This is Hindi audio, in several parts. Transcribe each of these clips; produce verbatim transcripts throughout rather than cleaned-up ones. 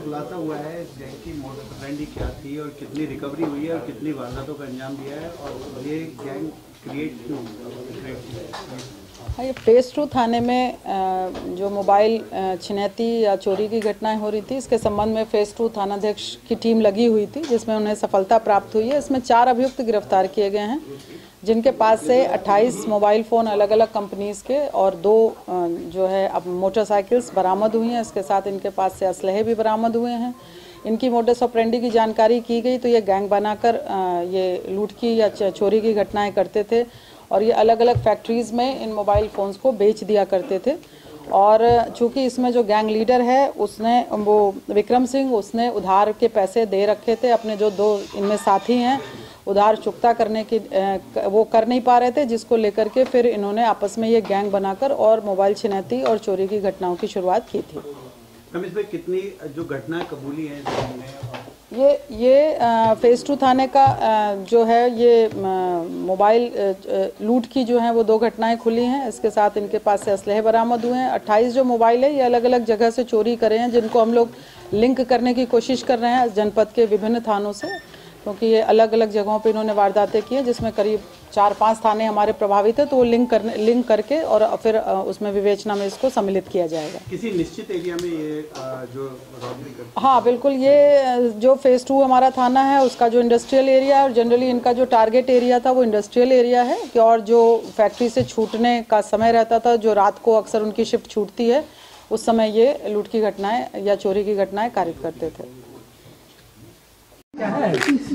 खुलासा हुआ है इस गैंग की मोडस ऑपरेंडी क्या थी और कितनी रिकवरी हुई है और कितनी वारदातों का अंजाम दिया है और ये गैंग क्रिएट क्यों? हाँ, ये फेज टू थाने में जो मोबाइल छिनैती या चोरी की घटनाएं हो रही थी, इसके संबंध में फेज टू थानाध्यक्ष की टीम लगी हुई थी, जिसमें उन्हें सफलता प्राप्त हुई है। इसमें चार अभियुक्त गिरफ्तार किए गए हैं, जिनके पास से अट्ठाईस मोबाइल फ़ोन अलग अलग कंपनीज़ के और दो जो है अब मोटरसाइकिल्स बरामद हुई हैं। इसके साथ इनके पास से असलहे भी बरामद हुए हैं। इनकी मोडस ऑपरेंडी की जानकारी की गई तो ये गैंग बनाकर ये लूट की या चोरी की घटनाएं करते थे और ये अलग अलग फैक्ट्रीज़ में इन मोबाइल फ़ोन्स को बेच दिया करते थे। और चूंकि इसमें जो गैंग लीडर है उसने वो विक्रम सिंह उसने उधार के पैसे दे रखे थे, अपने जो दो इनमें साथी हैं उधार चुकता करने की वो कर नहीं पा रहे थे, जिसको लेकर के फिर इन्होंने आपस में ये गैंग बनाकर और मोबाइल छिनैती और चोरी की घटनाओं की शुरुआत की थी। हम इसमें कितनी जो घटनाएं कबूली हैं ये ये फेज टू थाने का आ, जो है ये मोबाइल लूट की जो है वो दो घटनाएं खुली हैं। इसके साथ इनके पास से असलहे बरामद हुए हैं। अट्ठाईस जो मोबाइल है ये अलग अलग जगह से चोरी करे हैं, जिनको हम लोग लिंक करने की कोशिश कर रहे हैं जनपद के विभिन्न थानों से, क्योंकि ये अलग अलग जगहों पे इन्होंने वारदातें की हैं, जिसमें करीब चार पांच थाने हमारे प्रभावित है। तो वो लिंक करने लिंक करके और फिर उसमें विवेचना में इसको सम्मिलित किया जाएगा। किसी निश्चित एरिया में ये जो रॉबरी करते हैं? हाँ बिल्कुल, ये जो फेज टू हमारा थाना है उसका जो इंडस्ट्रियल एरिया है और जनरली इनका जो टारगेट एरिया था वो इंडस्ट्रियल एरिया है कि और जो फैक्ट्री से छूटने का समय रहता था, जो रात को अक्सर उनकी शिफ्ट छूटती है, उस समय ये लूट की घटनाएं या चोरी की घटनाएं कारित करते थे। क्या है?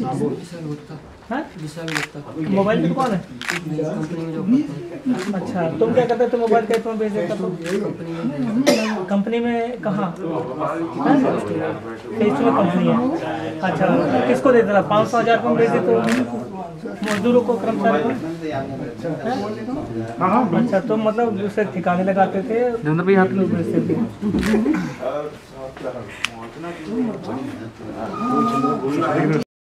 मोबाइल की दुकान है। कंपनी में जॉब करता हूँ। अच्छा, तुम क्या करते थे? मोबाइल कैसे में बेच देता तुम? कंपनी में कहाँ? फेस में कंपनी है। अच्छा, किसको देता था? पाँच सौ हजार तुम बेचे तो मजदूरों को, कर्मचारी को? अच्छा, तो मतलब दूसरे ठिकाने लगाते थे, भी हाथ में बेचते थे।